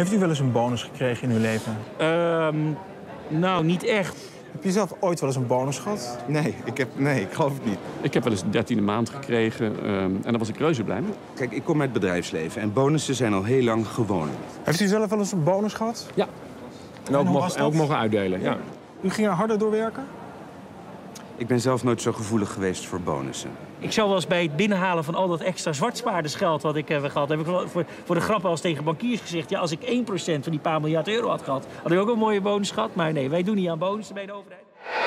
Heeft u wel eens een bonus gekregen in uw leven? Nou, niet echt. Heb je zelf ooit wel eens een bonus gehad? Nee, ik geloof het niet. Ik heb wel eens een 13e maand gekregen en daar was ik reuze blij mee. Kijk, ik kom uit het bedrijfsleven en bonussen zijn al heel lang gewoon. Heeft u zelf wel eens een bonus gehad? Ja. En ook mogen uitdelen, ja. U ging er harder door werken? Ik ben zelf nooit zo gevoelig geweest voor bonussen. Ik zou wel eens bij het binnenhalen van al dat extra zwartspaardersgeld wat ik heb gehad... heb ik voor de grap wel eens tegen bankiers gezegd... ja, als ik 1% van die paar miljard euro had gehad... had ik ook een mooie bonus gehad. Maar nee, wij doen niet aan bonussen bij de overheid.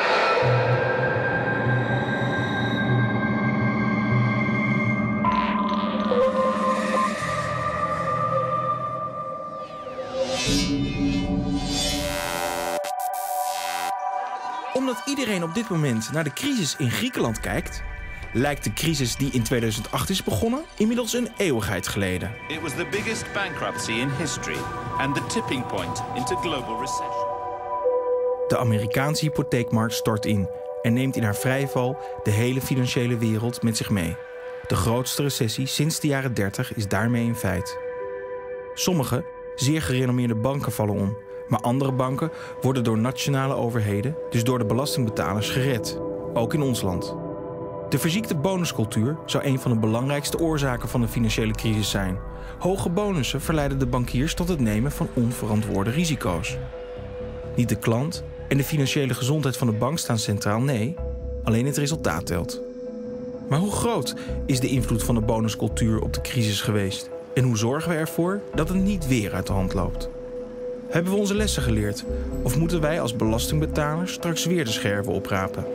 Omdat iedereen op dit moment naar de crisis in Griekenland kijkt... lijkt de crisis die in 2008 is begonnen inmiddels een eeuwigheid geleden. It was the biggest bankruptcy in history and the tipping point into global recession. De Amerikaanse hypotheekmarkt stort in en neemt in haar vrijval de hele financiële wereld met zich mee. De grootste recessie sinds de jaren 30 is daarmee een feit. Sommige, zeer gerenommeerde banken vallen om, maar andere banken worden door nationale overheden, dus door de belastingbetalers, gered. Ook in ons land. De verziekte bonuscultuur zou een van de belangrijkste oorzaken van de financiële crisis zijn. Hoge bonussen verleiden de bankiers tot het nemen van onverantwoorde risico's. Niet de klant en de financiële gezondheid van de bank staan centraal, nee, alleen het resultaat telt. Maar hoe groot is de invloed van de bonuscultuur op de crisis geweest? En hoe zorgen we ervoor dat het niet weer uit de hand loopt? Hebben we onze lessen geleerd? Of moeten wij als belastingbetalers straks weer de scherven oprapen?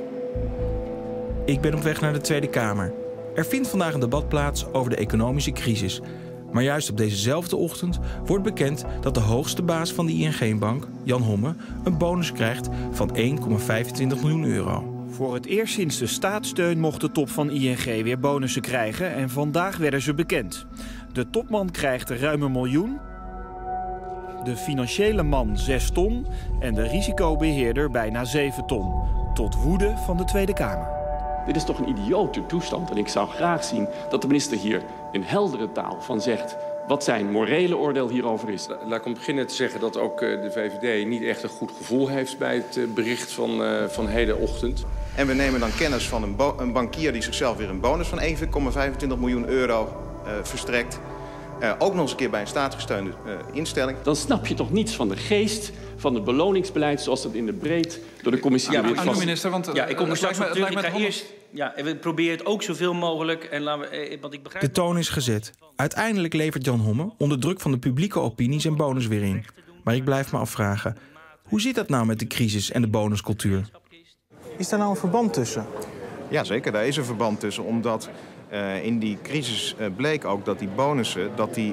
Ik ben op weg naar de Tweede Kamer. Er vindt vandaag een debat plaats over de economische crisis. Maar juist op dezezelfde ochtend wordt bekend dat de hoogste baas van de ING-bank, Jan Homme, een bonus krijgt van 1,25 miljoen euro. Voor het eerst sinds de staatssteun mocht de top van ING weer bonussen krijgen en vandaag werden ze bekend. De topman krijgt ruim 1 miljoen, de financiële man 6 ton en de risicobeheerder bijna 7 ton. Tot woede van de Tweede Kamer. Dit is toch een idiote toestand en ik zou graag zien dat de minister hier in heldere taal van zegt wat zijn morele oordeel hierover is. Laat ik om beginnen te zeggen dat ook de VVD niet echt een goed gevoel heeft bij het bericht van hedenochtend. En we nemen dan kennis van een bankier die zichzelf weer een bonus van 1,25 miljoen euro verstrekt. Ook nog eens een keer bij een staatsgesteunde instelling. Dan snap je toch niets van de geest van het beloningsbeleid zoals dat in de breed door de commissie Ja, minister, want ja, ik kom er straks op terug. Ik ga eerst... Ja, we proberen het ook zoveel mogelijk. En want ik begrijp... De toon is gezet. Uiteindelijk levert Jan Homme onder druk van de publieke opinie zijn bonus weer in. Maar ik blijf me afvragen, hoe zit dat nou met de crisis en de bonuscultuur? Is daar nou een verband tussen? Ja, zeker. Daar is een verband tussen. Omdat in die crisis bleek ook dat die bonussen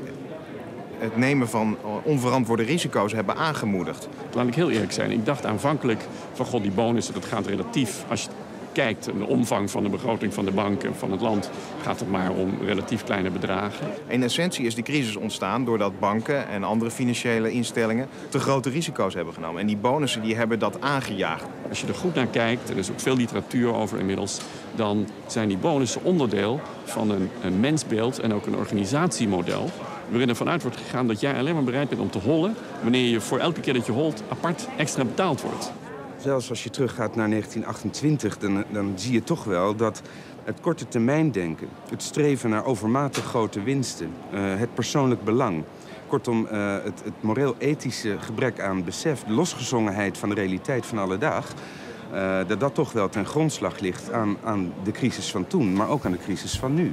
het nemen van onverantwoorde risico's hebben aangemoedigd. Laat ik heel eerlijk zijn. Ik dacht aanvankelijk van god, die bonussen, dat gaat relatief. Als je kijkt naar de omvang van de begroting van de banken van het land, gaat het maar om relatief kleine bedragen. In essentie is die crisis ontstaan doordat banken en andere financiële instellingen te grote risico's hebben genomen. En die bonussen die hebben dat aangejaagd. Als je er goed naar kijkt, er is ook veel literatuur over inmiddels, dan zijn die bonussen onderdeel van een mensbeeld en ook een organisatiemodel, waarin er vanuit wordt gegaan dat jij alleen maar bereid bent om te hollen wanneer je voor elke keer dat je holt apart extra betaald wordt. Zelfs als je teruggaat naar 1928, dan zie je toch wel dat het korte termijn denken, het streven naar overmatig grote winsten, het persoonlijk belang, kortom het moreel-ethische gebrek aan besef, de losgezongenheid van de realiteit van alledag, dat toch wel ten grondslag ligt aan de crisis van toen, maar ook aan de crisis van nu.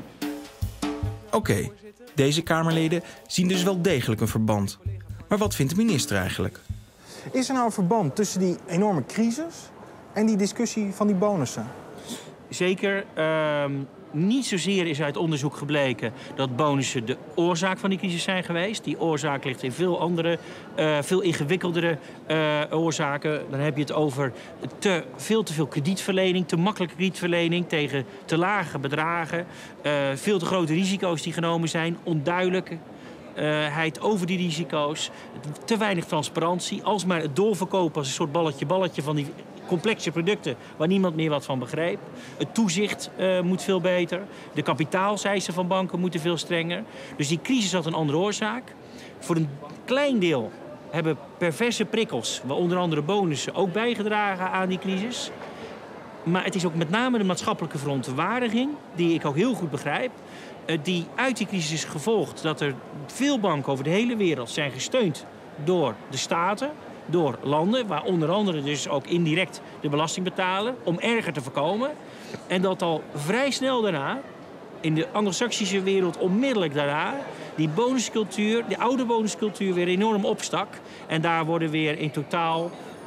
Oké, deze Kamerleden zien dus wel degelijk een verband. Maar wat vindt de minister eigenlijk? Is er nou een verband tussen die enorme crisis en die discussie van die bonussen? Zeker. Niet zozeer is uit onderzoek gebleken dat bonussen de oorzaak van die crisis zijn geweest. Die oorzaak ligt in veel andere, veel ingewikkeldere oorzaken. Dan heb je het over veel te veel kredietverlening, te makkelijke kredietverlening tegen te lage bedragen. Veel te grote risico's die genomen zijn, onduidelijkheid over die risico's, te weinig transparantie. Alsmaar het doorverkopen als een soort balletje van die complexe producten waar niemand meer wat van begreep. Het toezicht moet veel beter. De kapitaalseisen van banken moeten veel strenger. Dus die crisis had een andere oorzaak. Voor een klein deel hebben perverse prikkels, onder andere bonussen, ook bijgedragen aan die crisis. Maar het is ook met name de maatschappelijke verontwaardiging, die ik ook heel goed begrijp, die uit die crisis is gevolgd dat er veel banken over de hele wereld zijn gesteund door de staten, door landen, waar onder andere dus ook indirect de belasting betalen, om erger te voorkomen. En dat al vrij snel daarna, in de Anglo-Saxische wereld onmiddellijk daarna, die bonuscultuur, die oude bonuscultuur weer enorm opstak. En daar worden weer in totaal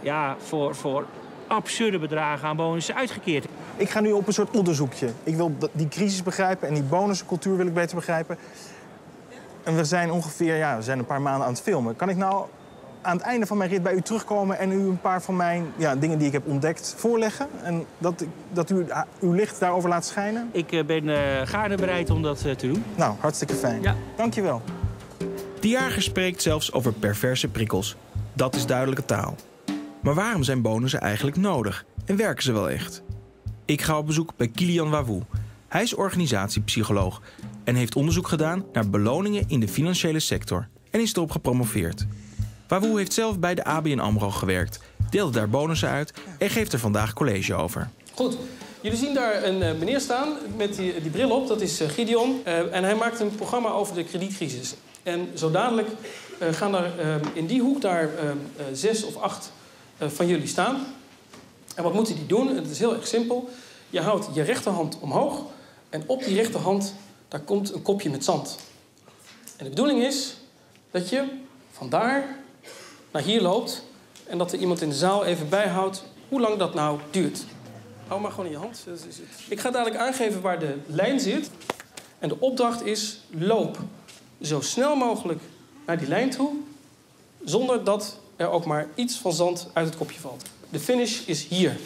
voor absurde bedragen aan bonussen uitgekeerd. Ik ga nu op een soort onderzoekje. Ik wil die crisis begrijpen en die bonuscultuur wil ik beter begrijpen. En we zijn ongeveer, we zijn een paar maanden aan het filmen. Kan ik nou aan het einde van mijn rit bij u terugkomen en u een paar van mijn dingen die ik heb ontdekt voorleggen? En dat u uw licht daarover laat schijnen? Ik ben gaarne bereid om dat te doen. Nou, hartstikke fijn. Ja. Dank je wel. De jager spreekt zelfs over perverse prikkels. Dat is duidelijke taal. Maar waarom zijn bonussen eigenlijk nodig? En werken ze wel echt? Ik ga op bezoek bij Kilian Wawou. Hij is organisatiepsycholoog en heeft onderzoek gedaan naar beloningen in de financiële sector en is erop gepromoveerd. Wawou heeft zelf bij de ABN AMRO gewerkt, deelde daar bonussen uit en geeft er vandaag college over. Goed, jullie zien daar een meneer staan met die bril op, dat is Gideon. En hij maakt een programma over de kredietcrisis. En zo dadelijk gaan er in die hoek daar 6 of 8 van jullie staan. En wat moeten die doen? Het is heel erg simpel. Je houdt je rechterhand omhoog en op die rechterhand daar komt een kopje met zand. En de bedoeling is dat je van daar naar hier loopt en dat er iemand in de zaal even bijhoudt hoe lang dat nou duurt. Hou maar gewoon in je hand. Ik ga dadelijk aangeven waar de lijn zit. En de opdracht is: loop zo snel mogelijk naar die lijn toe, zonder dat er ook maar iets van zand uit het kopje valt. De finish is hier.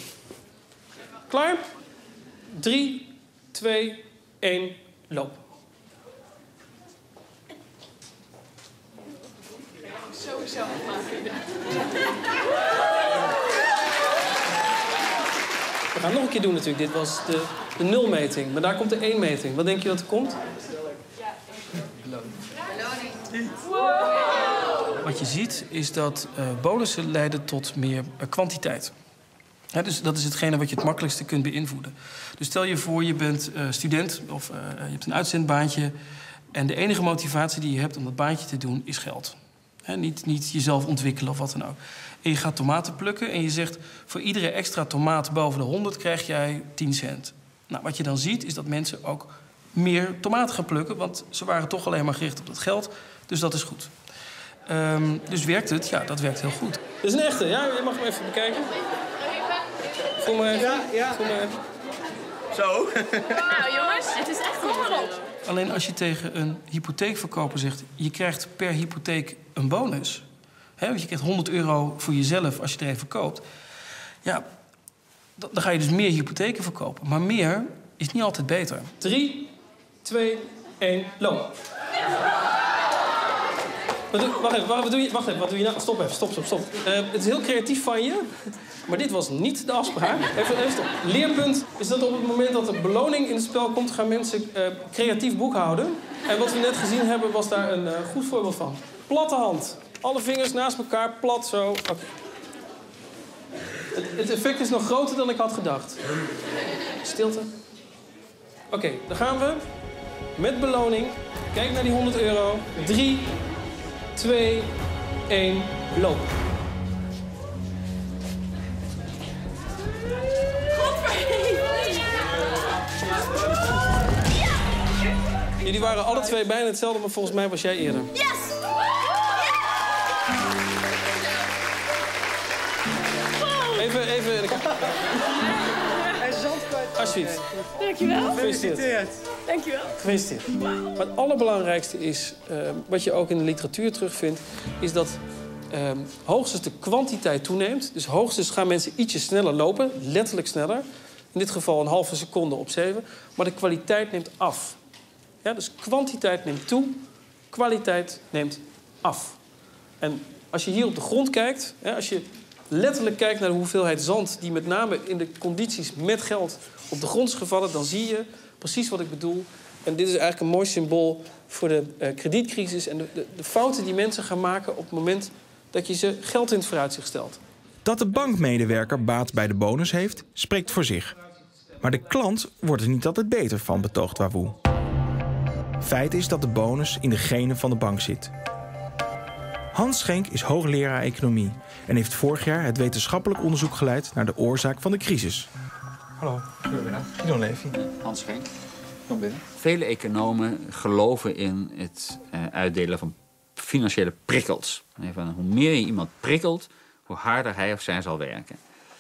Klaar? 3, 2, 1, loop. Sowieso maken. We gaan het nog een keer doen natuurlijk. Dit was de nulmeting. Maar daar komt de 1-meting. Wat denk je dat er komt? Beloning. Wat je ziet is dat bonussen leiden tot meer kwantiteit. Ja, dus dat is hetgene wat je het makkelijkste kunt beïnvloeden. Dus stel je voor, je bent student of je hebt een uitzendbaantje en de enige motivatie die je hebt om dat baantje te doen is geld. He, niet jezelf ontwikkelen of wat dan ook. En je gaat tomaten plukken en je zegt, voor iedere extra tomaat boven de 100 krijg jij 10 cent. Nou, wat je dan ziet is dat mensen ook meer tomaten gaan plukken, want ze waren toch alleen maar gericht op dat geld. Dus dat is goed. Dus werkt het? Ja, dat werkt heel goed. Dit is een echte, ja? Je mag hem even bekijken. Voel maar even. Ja. Voel maar even. Zo. Nou jongens, het is echt goed. Alleen als je tegen een hypotheekverkoper zegt, je krijgt per hypotheek een bonus. Want je krijgt €100 voor jezelf als je er even koopt. Ja, dan ga je dus meer hypotheken verkopen. Maar meer is niet altijd beter. 3, 2, 1, loop. Wat doe je nou? Stop even, stop. Het is heel creatief van je, maar dit was niet de afspraak. Even stop. Leerpunt is dat op het moment dat er beloning in het spel komt, gaan mensen creatief boekhouden. En wat we net gezien hebben, was daar een goed voorbeeld van. Platte hand. Alle vingers naast elkaar, plat zo. Okay. Het effect is nog groter dan ik had gedacht. Stilte. Oké, dan gaan we. Met beloning. Kijk naar die €100. 3, 2, 1, loop. Jullie waren alle twee bijna hetzelfde, maar volgens mij was jij eerder. Yes! Even. Alsjeblieft. Dankjewel. Gefeliciteerd. Dankjewel. Gefeliciteerd. Maar het allerbelangrijkste is, wat je ook in de literatuur terugvindt, is dat hoogstens de kwantiteit toeneemt. Dus hoogstens gaan mensen ietsje sneller lopen, letterlijk sneller. In dit geval een halve seconde op 7. Maar de kwaliteit neemt af. Ja, dus kwantiteit neemt toe, kwaliteit neemt af. En als je hier op de grond kijkt, als je letterlijk kijkt naar de hoeveelheid zand die met name in de condities met geld op de grond is gevallen, dan zie je precies wat ik bedoel. En dit is eigenlijk een mooi symbool voor de kredietcrisis en de fouten die mensen gaan maken op het moment dat je ze geld in het vooruitzicht stelt. Dat de bankmedewerker baat bij de bonus heeft, spreekt voor zich. Maar de klant wordt er niet altijd beter van, betoogt Wawoe. Feit is dat de bonus in de genen van de bank zit. Hans Schenk is hoogleraar economie en heeft vorig jaar het wetenschappelijk onderzoek geleid naar de oorzaak van de crisis. Hallo, goedemiddag. Gideon Levy. Hans Schenk. Kom binnen. Vele economen geloven in het uitdelen van financiële prikkels. Hoe meer je iemand prikkelt, hoe harder hij of zij zal werken.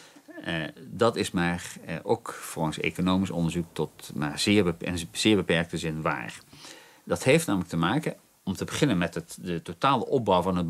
Dat is maar ook volgens economisch onderzoek tot maar zeer beperkte zin waar. Dat heeft namelijk te maken, om te beginnen met de totale opbouw van het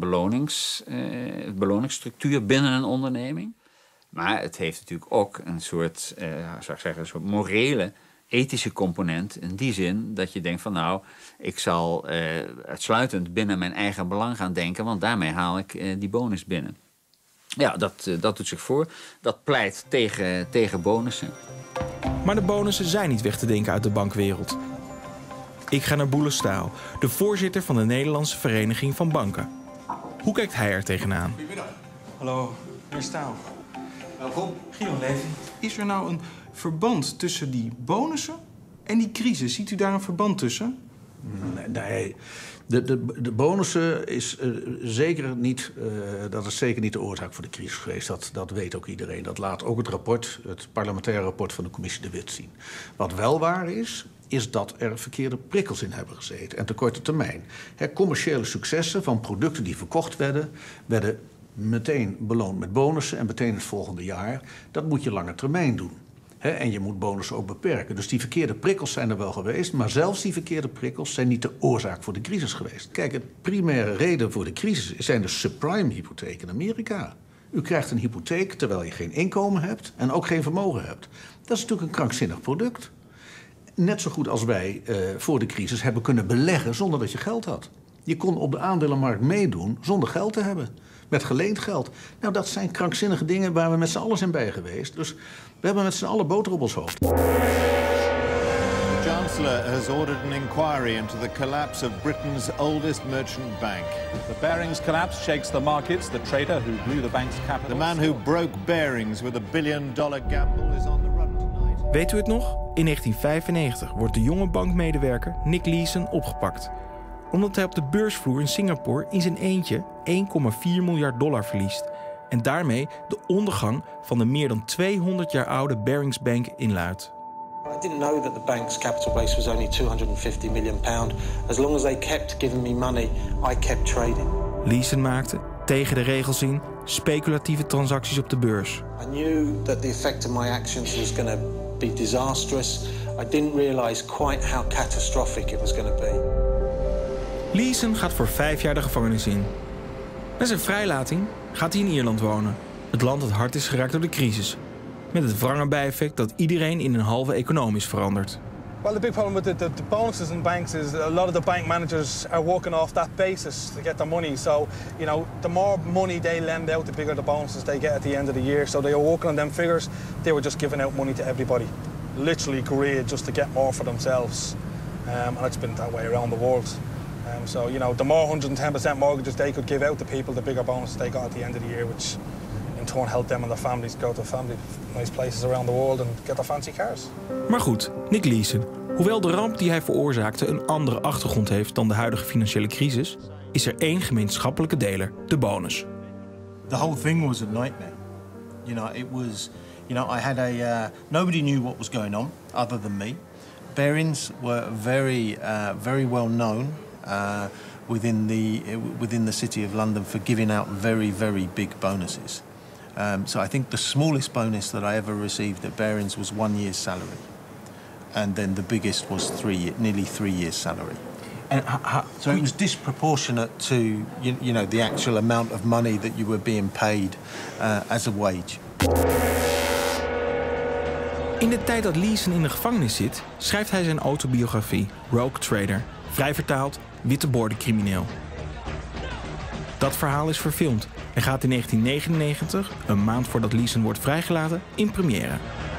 beloningsstructuur binnen een onderneming. Maar het heeft natuurlijk ook een soort, een soort morele, ethische component. In die zin dat je denkt van nou, ik zal uitsluitend binnen mijn eigen belang gaan denken, want daarmee haal ik die bonus binnen. Ja, dat doet zich voor. Dat pleit tegen bonussen. Maar de bonussen zijn niet weg te denken uit de bankwereld. Ik ga naar Boele Staal, de voorzitter van de Nederlandse Vereniging van Banken. Hoe kijkt hij er tegenaan? Goedemiddag. Hallo, meneer Staal. Welkom. Gideon Levy. Is er nou een verband tussen die bonussen en die crisis? Ziet u daar een verband tussen? Nee. De bonussen is zeker niet, dat is zeker niet de oorzaak voor de crisis geweest. Dat weet ook iedereen. Dat laat ook het parlementaire rapport van de commissie De Wit zien. Wat wel waar is dat er verkeerde prikkels in hebben gezeten. En te korte termijn. Commerciële successen van producten die verkocht werden meteen beloond met bonussen en meteen het volgende jaar. Dat moet je lange termijn doen. En je moet bonussen ook beperken. Dus die verkeerde prikkels zijn er wel geweest, maar zelfs die verkeerde prikkels zijn niet de oorzaak voor de crisis geweest. Kijk, de primaire reden voor de crisis zijn de subprime-hypotheken in Amerika. U krijgt een hypotheek terwijl je geen inkomen hebt en ook geen vermogen hebt. Dat is natuurlijk een krankzinnig product. Net zo goed als wij voor de crisis hebben kunnen beleggen zonder dat je geld had. Je kon op de aandelenmarkt meedoen zonder geld te hebben. Met geleend geld. Nou, dat zijn krankzinnige dingen waar we met z'n allen zijn bij geweest. Dus we hebben met z'n allen boter op ons hoofd. The Chancellor has ordered an inquiry into the collapse of Britain's oldest merchant bank. The Barings collapse shakes the markets. The trader who blew the bank's capital. The man who broke Barings with a billion-dollar gamble is on the run tonight. Weet u het nog? In 1995 wordt de jonge bankmedewerker Nick Leeson opgepakt. Omdat hij op de beursvloer in Singapore in zijn eentje $1,4 miljard verliest. En daarmee de ondergang van de meer dan 200 jaar oude Barings Bank inluidt. I didn't know that the bank's capital base was only £250 million. As long as they kept giving me money, I kept trading. Leeson maakte, tegen de regels in, speculatieve transacties op de beurs. I knew that the effect of my actions was going to be disastrous. I didn't realize quite how catastrophic it was going to be. Leeson gaat voor 5 jaar de gevangenis in. Na zijn vrijlating gaat hij in Ierland wonen. Het land dat hard is geraakt door de crisis. Met het wrange bijeffect dat iedereen in een halve econoom is veranderd. Well, the big problem with the bonuses in banks is a lot of the bank managers are working off that basis to get their money. So, the more money they lend out, the bigger the bonuses they get at the end of the year. So they were working on them figures. They were just giving out money to everybody. Literally greed just to get more for themselves. And it's been that way around the world. So, the more 110% mortgages they could give out to people, the bigger bonuses they got at the end of the year, which in turn helped them and their families go to nice places around the world and get their fancy cars. Maar goed, Nick Leeson, hoewel de ramp die hij veroorzaakte een andere achtergrond heeft dan de huidige financiële crisis, is er één gemeenschappelijke deler, de bonus. The whole thing was a nightmare. It was, I had nobody knew what was going on other than me. Barings were very well known within the city of London for giving out very, very big bonuses. So I think the smallest bonus that I ever received at Barings was 1 year's salary. And then the biggest was nearly 3 years' salary. And so it was disproportionate to the actual amount of money that you were being paid as a wage. In de tijd dat Leeson in de gevangenis zit, schrijft hij zijn autobiografie, Rogue Trader. Vrij vertaald, witte borden crimineel. Dat verhaal is verfilmd en gaat in 1999, een maand voordat Leeson wordt vrijgelaten, in première.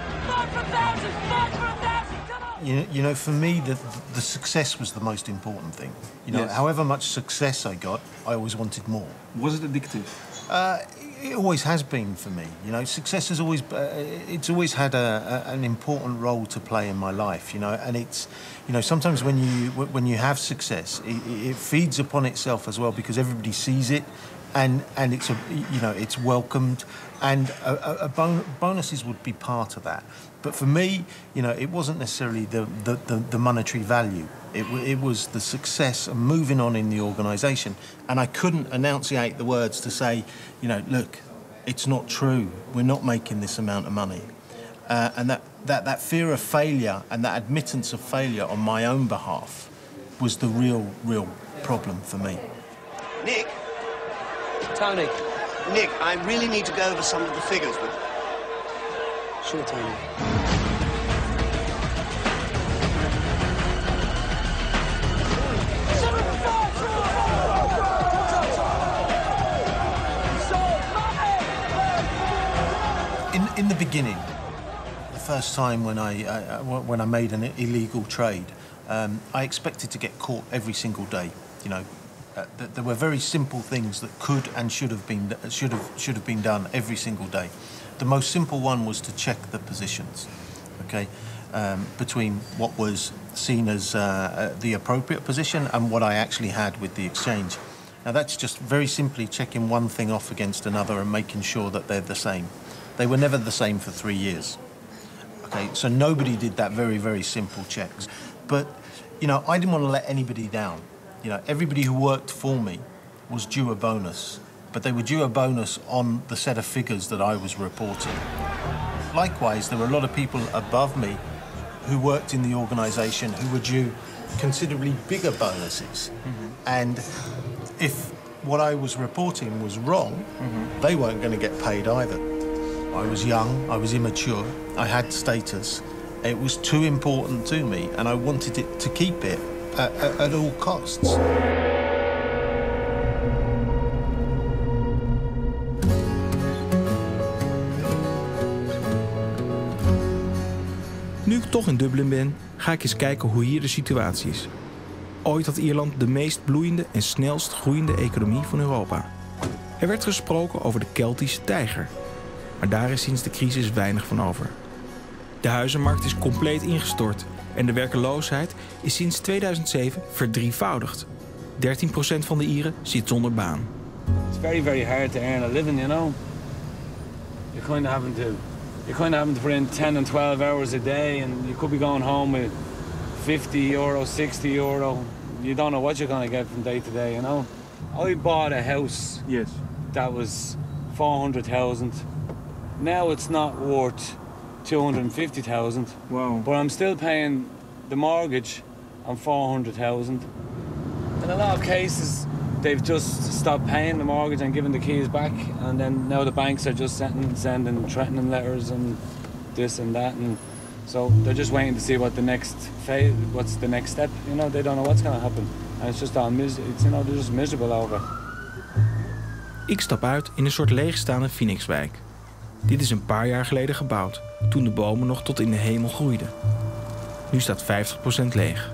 You know, for me, the success was the most important thing. You know, Yes. however much success I got, I always wanted more. Was it addictive? It always has been for me. You know, success has always it's always had an important role to play in my life. You know, and it's, you know, sometimes when you have success, it feeds upon itself as well because everybody sees it, and it's it's welcomed, and bonuses would be part of that. But for me, you know, it wasn't necessarily the monetary value. It was the success of moving on in the organisation. And I couldn't enunciate the words to say, you know, look, it's not true. We're not making this amount of money. And that fear of failure and that admittance of failure on my own behalf was the real problem for me. Nick? Tony. Nick, I really need to go over some of the figures with you. Sure, Tony. In the beginning, the first time when I made an illegal trade, I expected to get caught every single day. You know, there were very simple things that could and should have been done every single day. The most simple one was to check the positions, okay, between what was seen as the appropriate position and what I actually had with the exchange. Now that's just very simply checking one thing off against another and making sure that they're the same. They were never the same for 3 years. Okay, so nobody did that very simple checks. But, you know, I didn't want to let anybody down. You know, everybody who worked for me was due a bonus, but they were due a bonus on the set of figures that I was reporting. Likewise, there were a lot of people above me who worked in the organisation who were due considerably bigger bonuses. And if what I was reporting was wrong, they weren't going to get paid either. I was young, I was immature, I had status. It was too important to me, and I wanted it to keep it at all costs. Nu ik toch in Dublin ben, ga ik eens kijken hoe hier de situatie is. Ooit had Ierland de meest bloeiende en snelst groeiende economie van Europa. Er werd gesproken over de Keltische tijger. Maar daar is sinds de crisis weinig van over. De huizenmarkt is compleet ingestort en de werkeloosheid is sinds 2007 verdrievoudigd. 13% van de Ieren zit zonder baan. It's very hard to earn a living, you know. You're kind of having to put in 10 and 12 hours a day, and you could be going home with €50, €60. You don't know what you're going to get from day to day, you know. I bought a house. Yes. That was 400,000. Now it's not worth 250,000. Wow. But I'm still paying the mortgage on 400,000. In a lot of cases, they've just stopped paying the mortgage and giving the keys back, and then now the banks are just sending threatening letters and this and that, and so they're just waiting to see what the next phase, what's the next step. You know, they don't know what's going to happen, and it's just all they're just miserable over. Ik stap uit in een soort leegstaande Phoenixwijk. Dit is een paar jaar geleden gebouwd, toen de bomen nog tot in de hemel groeiden. Nu staat 50% leeg.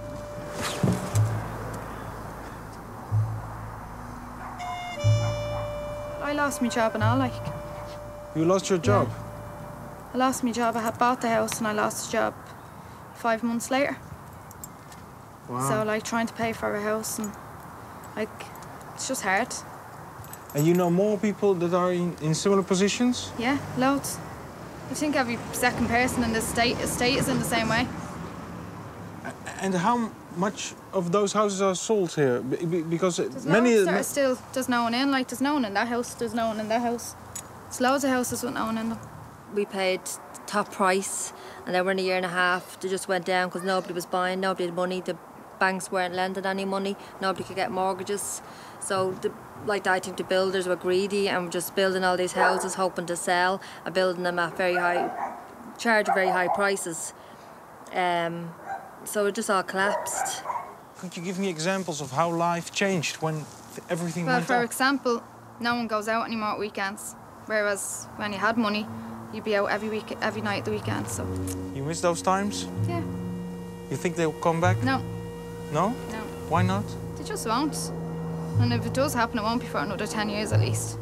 I lost my job and all, like. You lost your job? I lost my job. I had bought the house and I lost the job 5 months later. Wow. So, like, trying to pay for a house and, like, it's just hard. And you know more people that are in similar positions? Yeah, loads. I think every second person in the estate is in the same way. And how much of those houses are sold here? Because There's many... loads that are still, there's no one in, like, there's no one in that house, there's no one in that house. There's loads of houses with no one in them. We paid top price, and then we're in a year and a half. They just went down because nobody was buying, nobody had money. The banks weren't lending any money. Nobody could get mortgages. So, like that, I think the builders were greedy and were just building all these houses, hoping to sell, and building them at charge very high prices. So it just all collapsed. Could you give me examples of how life changed when everything Well, went for up? example, no one goes out anymore at weekends. Whereas when you had money, you'd be out every night at the weekend. So You miss those times? yeah, You think they'll come back? no, No? no, Why not? they just won't. And if it does happen, it won't be for another 10 years at least.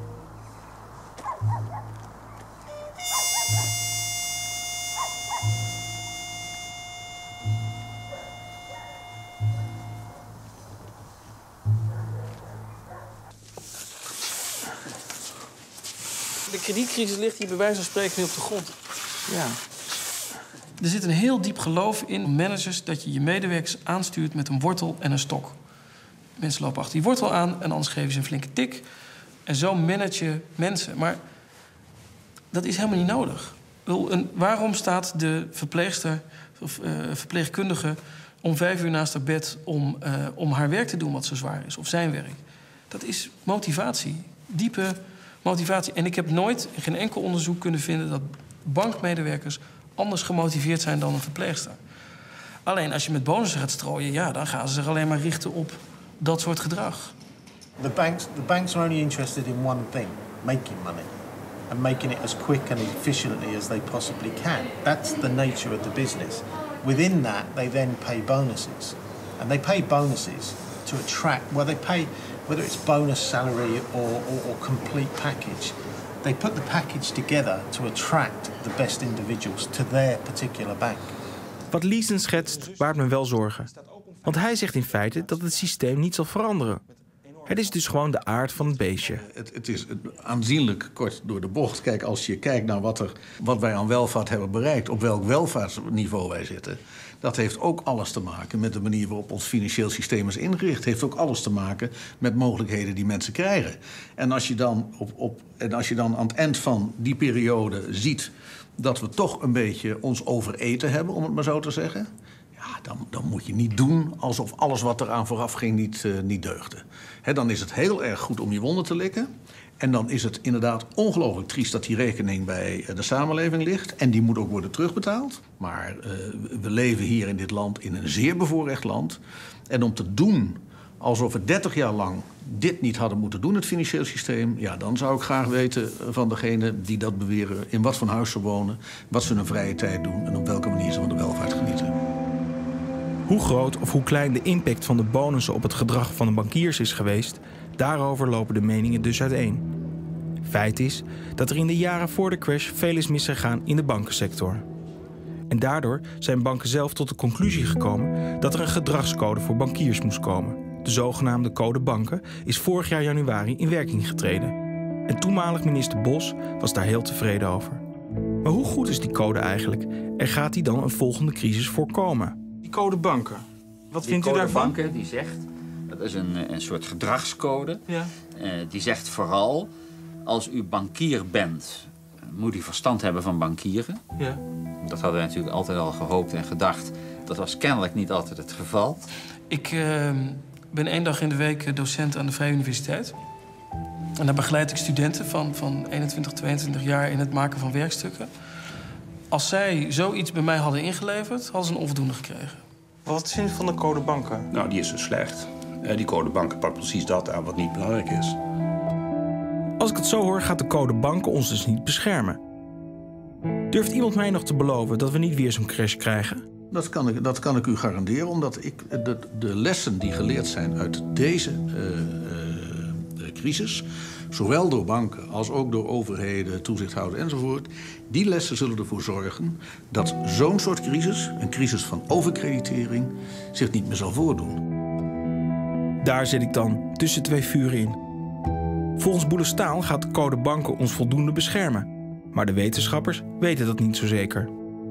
De kredietcrisis ligt hier bij wijze van spreken nu op de grond. Ja. Er zit een heel diep geloof in managers dat je je medewerkers aanstuurt met een wortel en een stok. Mensen lopen achter die wortel aan en anders geven ze een flinke tik. En zo manage je mensen. Maar dat is helemaal niet nodig. Waarom staat de verpleegster of verpleegkundige om 5 uur naast haar bed om haar werk te doen wat zo zwaar is, of zijn werk? Dat is motivatie, diepe motivatie. En ik heb nooit in geen enkel onderzoek kunnen vinden dat bankmedewerkers anders gemotiveerd zijn dan een verpleegster. Alleen als je met bonussen gaat strooien, ja, dan gaan ze zich alleen maar richten op dat soort gedrag. The banks are only interested in one thing, making money. And making it as quick and efficiently as they possibly can. That's the nature of the business. Within that, they then pay bonuses. And they pay bonuses to attract, well, they pay, whether it's bonus salary or complete package, they put the package together to attract the best individuals to their particular bank. Wat Leeson schetst baart me wel zorgen. Want hij zegt in feite dat het systeem niet zal veranderen. Het is dus gewoon de aard van het beestje. Het is aanzienlijk kort door de bocht. Kijk, als je kijkt naar wat wij aan welvaart hebben bereikt, op welk welvaartsniveau wij zitten, dat heeft ook alles te maken met de manier waarop ons financieel systeem is ingericht. Heeft ook alles te maken met mogelijkheden die mensen krijgen. En als je dan aan het eind van die periode ziet dat we toch een beetje ons overeten hebben, om het maar zo te zeggen, ja, dan moet je niet doen alsof alles wat eraan vooraf ging niet deugde. Dan is het heel erg goed om je wonden te likken. En dan is het inderdaad ongelooflijk triest dat die rekening bij de samenleving ligt. En die moet ook worden terugbetaald. Maar we leven hier in dit land in een zeer bevoorrecht land. En om te doen alsof we 30 jaar lang dit niet hadden moeten doen, het financieel systeem, ja, dan zou ik graag weten van degene die dat beweren in wat voor huis ze wonen, wat ze in hun vrije tijd doen en op welke manier ze van de welvaart genieten. Hoe groot of hoe klein de impact van de bonussen op het gedrag van de bankiers is geweest, daarover lopen de meningen dus uiteen. Feit is dat er in de jaren voor de crash veel is misgegaan in de bankensector. En daardoor zijn banken zelf tot de conclusie gekomen dat er een gedragscode voor bankiers moest komen. De zogenaamde Code Banken is vorig jaar januari in werking getreden. En toenmalig minister Bos was daar heel tevreden over. Maar hoe goed is die code eigenlijk? En gaat die dan een volgende crisis voorkomen? Die Code Banken, wat vindt u daarvan? Die Code Banken, die zegt, dat is een soort gedragscode. Ja. Die zegt vooral, als u bankier bent, moet u verstand hebben van bankieren. Ja. Dat hadden we natuurlijk altijd al gehoopt en gedacht. Dat was kennelijk niet altijd het geval. Ik ben 1 dag in de week docent aan de Vrije Universiteit. En daar begeleid ik studenten van 21, 22 jaar in het maken van werkstukken. Als zij zoiets bij mij hadden ingeleverd, hadden ze een onvoldoende gekregen. Wat vindt u van de Code Banken? Nou, die is dus slecht. Die Code Banken pakt precies dat aan wat niet belangrijk is. Als ik het zo hoor, gaat de Code Banken ons dus niet beschermen. Durft iemand mij nog te beloven dat we niet weer zo'n crash krijgen? Dat kan ik u garanderen, omdat de lessen die geleerd zijn uit deze crisis, zowel door banken als ook door overheden, toezichthouders enzovoort, die lessen zullen ervoor zorgen dat zo'n soort crisis, een crisis van overkreditering, zich niet meer zal voordoen. Daar zit ik dan, tussen 2 vuren in. Volgens Boelestaal gaat de Code Banken ons voldoende beschermen. Maar de wetenschappers weten dat niet zo zeker.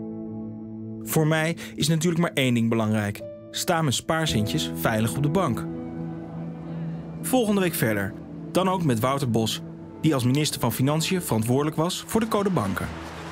Voor mij is natuurlijk maar 1 ding belangrijk. Staan mijn spaarcentjes veilig op de bank. Volgende week verder. Dan ook met Wouter Bos, die als minister van Financiën verantwoordelijk was voor de Code Banken.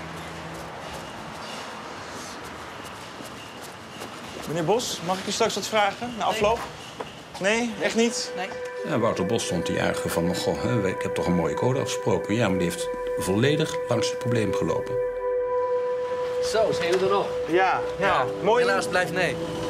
Meneer Bos, mag ik u straks wat vragen na afloop? Nee, echt niet? Nee. Ja, Wouter Bos stond die eigenlijk van, goh, ik heb toch een mooie code afgesproken. Ja, maar die heeft volledig langs het probleem gelopen. Zo, zijn jullie er nog? Ja. Mooi. Helaas blijft nee.